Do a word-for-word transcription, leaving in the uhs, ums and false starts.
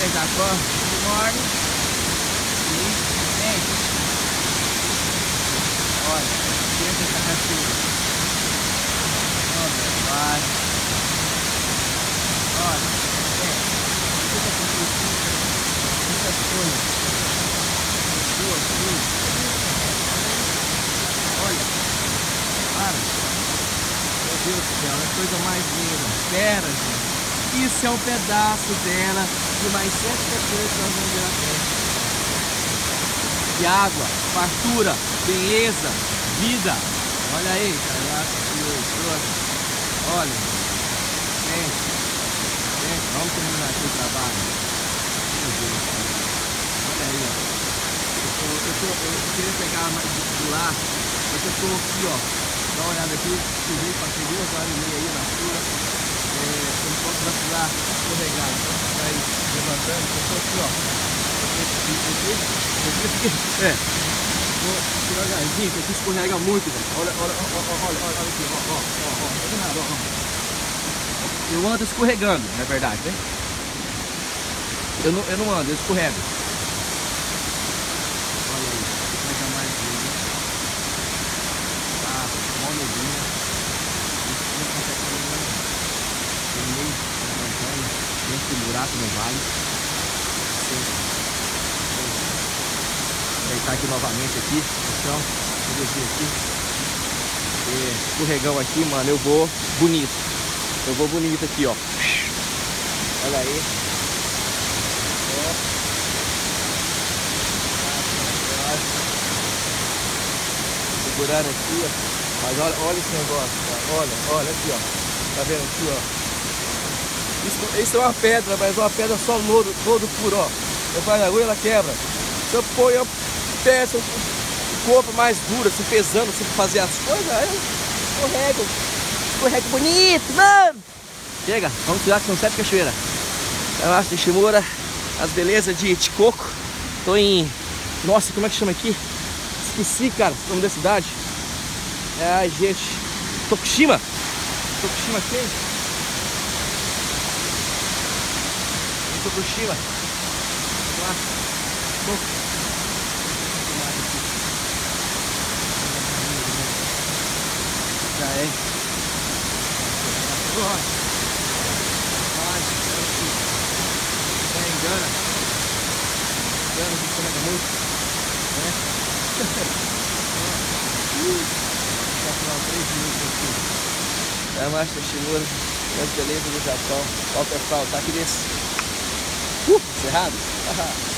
Hey, Jacob. Good morning. Hey. Olha, senta essa cachoeira. Oh, meu pai. Olha, é. Fica com muitas coisas. Pessoas, tudo. Olha. Para. Meu Deus do céu, é a coisa mais linda. Pera, gente. Isso é um pedaço dela de mais sete cachoeiras que nós vamos ver na frente. De água, fartura, beleza, vida. Olha aí, cara. Olha. Gente, gente, vamos terminar aqui o trabalho. Meu Deus do céu. Olha aí, ó. Eu, tô, eu, tô, eu queria pegar mais de lá, mas eu tô aqui, ó. Dá uma olhada aqui, subi, passei duas horas e meia aí na chuva. É, eu não posso vacilar, escorregar, então vai levantando, eu tô aqui, ó. É, vou devagarzinho, que aqui escorrega muito, velho. Olha, olha, olha, olha, olha, olha aqui, ó, ó, ó, ó, não tem nada, ó, ó. Eu ando escorregando, na verdade, né? Eu não, eu não ando, eu escorrego. Olha aí, que coisa mais linda. Tá, mó nevinha. Não consegue fazer nada. No meio da montanha, dentro do buraco no vale. Vou deitar aqui novamente aqui no chão, vou descer aqui. E escorregão aqui, mano, eu vou bonito. Eu vou bonito aqui, ó. Olha aí. Ó. Segurando aqui, ó. Mas olha, olha esse negócio, cara. Olha, olha aqui, ó. Tá vendo aqui, ó. Isso, isso é uma pedra, mas uma pedra só lodo, todo puro, ó. Eu faço a agulha, ela quebra. Se eu pôr eu peço o corpo mais duro, assim, pesando, assim, pra fazer as coisas, aí eu escorrego. Escorrego bonito, mano. Chega, vamos tirar que são sete cachoeiras. Camacho de Shimura, as belezas de Chikoku. Tô em... Nossa, como é que chama aqui? Esqueci, cara, o nome da cidade. Ai, gente. Tokushima. Tokushima aqui. Tokushima. Lá. Bom. Já é. Vai. É, engana. Engana, se escorrega muito. Né? Vou final três minutos aqui. É a Marcha Shimura, as belezas do Japão. Ó, pessoal, tá aqui nesse. Uh, cerrado?